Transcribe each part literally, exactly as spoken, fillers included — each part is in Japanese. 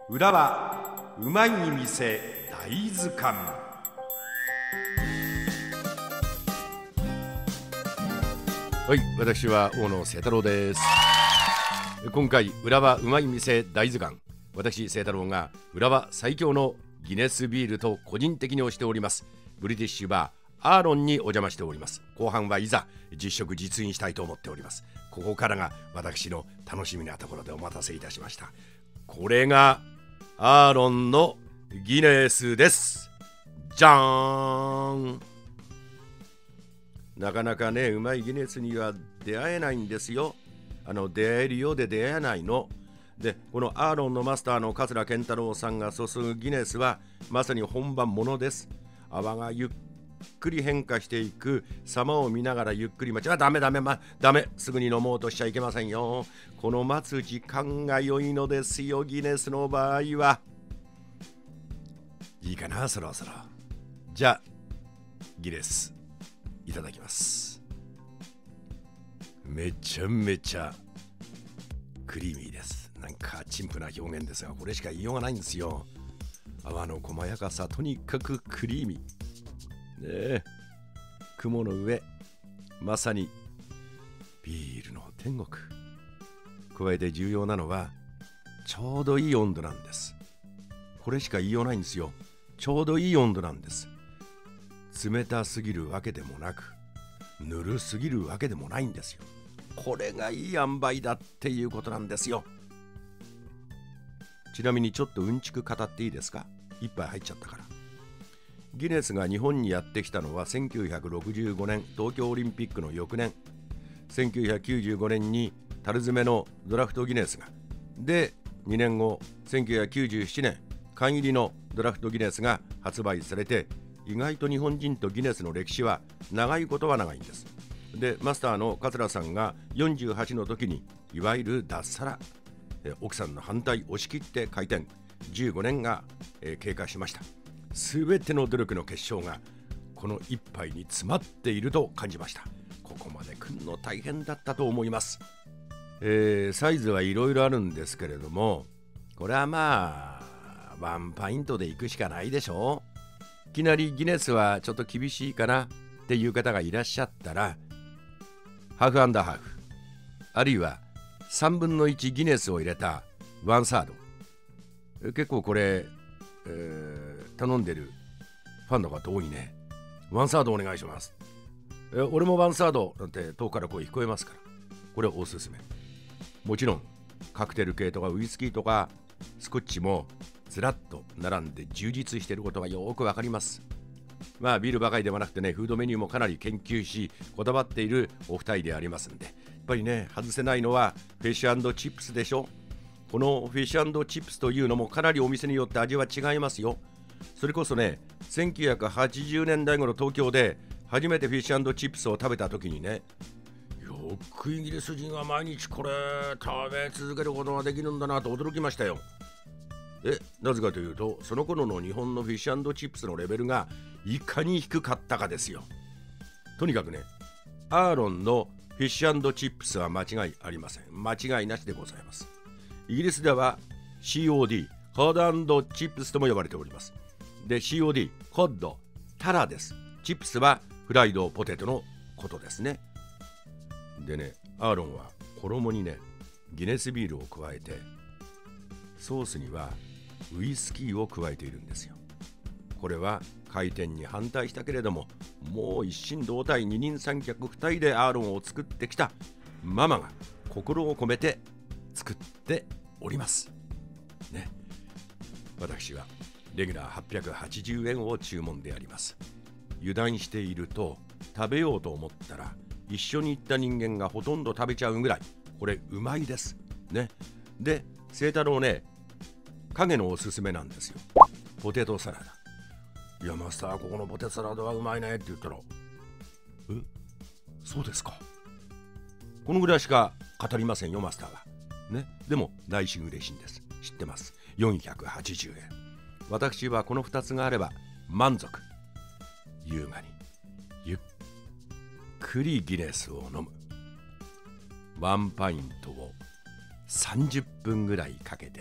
浦和うまい店大図鑑。はい、私は大野清太郎です。今回浦和うまい店大図鑑、私清太郎が浦和最強のギネスビールと個人的に推しておりますブリティッシュバーアーロンにお邪魔しております。後半はいざ実食実飲したいと思っております。ここからが私の楽しみなところでお待たせいたしました。これがアーロンのギネスです。じゃーん。なかなかね、うまいギネスには出会えないんですよ。あの出会えるようで出会えないので、このアーロンのマスターの桂健太郎さんが注ぐギネスはまさに本番ものです。泡がゆっくり変化していく様を見ながらゆっくり待ち、あ、ダメダメ、ま、ダメ、すぐに飲もうとしちゃいけませんよ。この待つ時間が良いのですよ。ギネスの場合はいいかな、そろそろ。じゃあギネスいただきます。めちゃめちゃクリーミーです。なんか陳腐な表現ですが、これしか言いようがないんですよ。泡の細やかさ、とにかくクリーミーねえ、雲の上、まさにビールの天国。加えて重要なのはちょうどいい温度なんです。これしか言いようないんですよ。ちょうどいい温度なんです。冷たすぎるわけでもなく、ぬるすぎるわけでもないんですよ。これがいい塩梅だっていうことなんですよ。ちなみにちょっとうんちく語っていいですか。一杯入っちゃったから。ギネスが日本にやってきたのはせんきゅうひゃくろくじゅうごねん、東京オリンピックの翌年、せんきゅうひゃくきゅうじゅうごねんに樽詰めのドラフトギネスが、でにねんご、せんきゅうひゃくきゅうじゅうななねん缶入りのドラフトギネスが発売されて、意外と日本人とギネスの歴史は長いことは長いんです。でマスターの桂さんがよんじゅうはちの時にいわゆる脱サラ、奥さんの反対押し切って開店、じゅうごねんが経過しました。すべての努力の結晶がこの一杯に詰まっていると感じました。ここまで来るの大変だったと思います。えー、サイズはいろいろあるんですけれども、これはまあワンパイントでいくしかないでしょう。いきなりギネスはちょっと厳しいかなっていう方がいらっしゃったら、ハーフアンダーハーフ、あるいはさんぶんのいちギネスを入れたワンサード、結構これ、えー、頼んでるファンの方多いね。ワンサードお願いします。え俺もワンサードなんて遠から声聞こえますから、これおすすめ。もちろんカクテル系とかウイスキーとかスコッチもずらっと並んで充実していることがよくわかります。まあビールばかりではなくてね、フードメニューもかなり研究しこだわっているお二人でありますんで、やっぱりね外せないのはフィッシュ&チップスでしょ。このフィッシュ&チップスというのもかなりお店によって味は違いますよ。それこそね、せんきゅうひゃくはちじゅうねんだい頃東京で初めてフィッシュ&チップスを食べた時にね、よくイギリス人は毎日これ食べ続けることができるんだなと驚きましたよ。えなぜかというと、その頃の日本のフィッシュ&チップスのレベルがいかに低かったかですよ。とにかくね、アーロンのフィッシュ&チップスは間違いありません。間違いなしでございます。イギリスでは シーオーディー コッド&チップスとも呼ばれております。で シーオーディー コッドタラです。チップスはフライドポテトのことですね。でね、アーロンは衣にねギネスビールを加えて、ソースにはウイスキーを加えているんですよ。これは開店に反対したけれども、もう一心同体、二人三脚二人でアーロンを作ってきたママが心を込めて作っておりますね。私はレギュラーはっぴゃくはちじゅうえんを注文であります。油断していると食べようと思ったら一緒に行った人間がほとんど食べちゃうぐらいこれうまいですね。で清太郎ね、影のおすすめなんですよ、ポテトサラダ。いやマスター、ここのポテトサラダはうまいねって言ったら、えそうですか、このぐらいしか語りませんよマスターはね。でも内心嬉しいんです。知ってます。よんひゃくはちじゅうえん。私はこのふたつがあれば満足。優雅にゆっくりギネスを飲む。ワンパイントをさんじゅっぷんぐらいかけてね。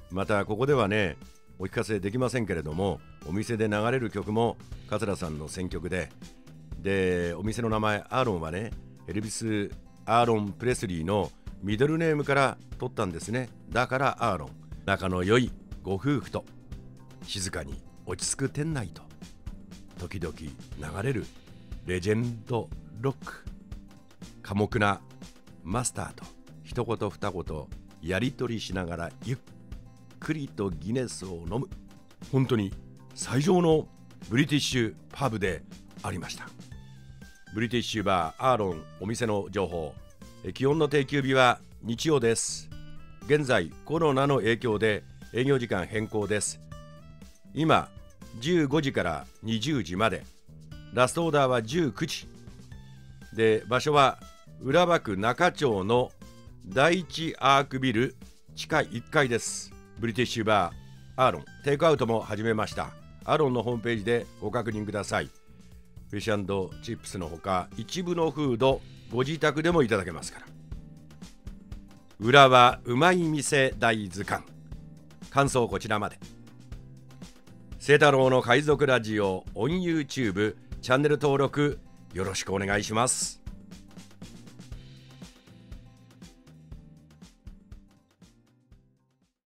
またここではねお聞かせできませんけれども、お店で流れる曲も桂さんの選曲で、でお店の名前アーロンはねエルビス・アーロン・プレスリーのミドルネームから取ったんですね。だからアーロン。仲の良いご夫婦と静かに落ち着く店内と時々流れるレジェンドロック、寡黙なマスターと一言二言やり取りしながらゆっくりとギネスを飲む、本当に最上のブリティッシュパブでありました。ブリティッシュバーアーロンお店の情報。気温の定休日は日曜です。現在コロナの影響で営業時間変更です。今じゅうごじからにじゅうじまで、ラストオーダーはじゅうくじで、場所は浦和区中町の第一アークビル地下いっかいです。ブリティッシュバーアーロン、テイクアウトも始めました。アーロンのホームページでご確認ください。フィッシュ&チップスのほか一部のフードご自宅でもいただけますから。浦和うまい店大図鑑、感想こちらまで。清太郎の海賊ラジオオン YouTube チャンネル登録よろしくお願いします。